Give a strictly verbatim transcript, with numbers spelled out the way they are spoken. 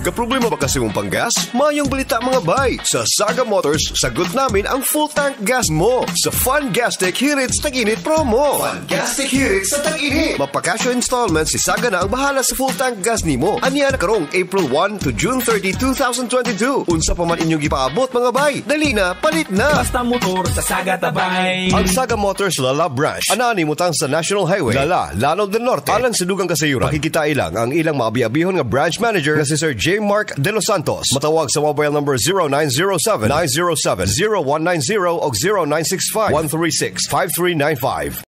Kaproblema ba kasi mong panggas? Mayong balita mga bay. Sa Saga Motors, sagot namin ang full tank gas mo sa FunGasTic Hirit Sa Tag-Init promo. FunGasTic Hirit Sa Tag-Init. Mapakasyo installment si Saga na ang bahala sa full tank gas nimo. Aniya na karong April first to June thirtieth, twenty twenty-two. Unsa pa man inyong ipaabot mga bay. Dali na, palit na. Basta motor sa Saga tabay. Ang Saga Motors Lala Branch. Anani mutang sa National Highway. Lala, Lanao del Norte. Alang sa dugang kasayuran. Makikita ilang ang ilang maabi-abihon nga branch manager na si Sir J. Mark De Los Santos. Matawag sa mobile number zero nine zero seven, nine zero seven, zero one nine zero o zero nine six five, one three six, five three nine five.